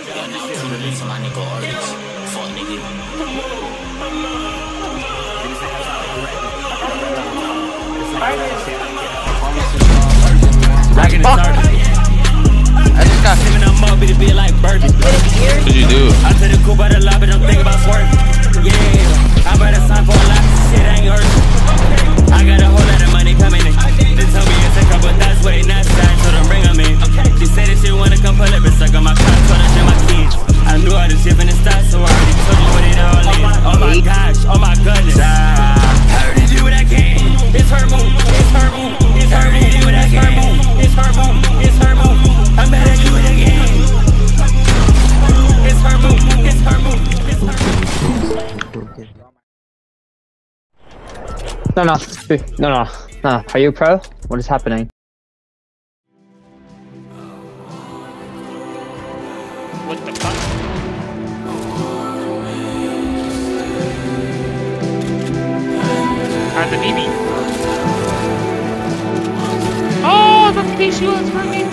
Two release on my nigga artist. Fuck nigga. Rockin' the start. I just got him and I'm up, it'll be like bourbon. What'd you do? I took the coupe out the lobby, don't think about swerving. Yeah, I better sign for a lot, shit ain't urgent. I got a whole lot of money coming in. They tell me it's a couple that's waiting outside, so don't bring them in. She said that she wanna come pull up and suck on my cock, told her shit my kids. I knew all the shit in the start, so I already told you what it all is. Oh my gosh, oh my goodness. I already did what I can. It's her move, it's her move, it's her move, it's her move, it's her move, it's her move. I'm better do it again. It's her move, it's her move, it's her move. No. Are you pro? What is happening? What the fuck? The BB. Oh, the PC was for me.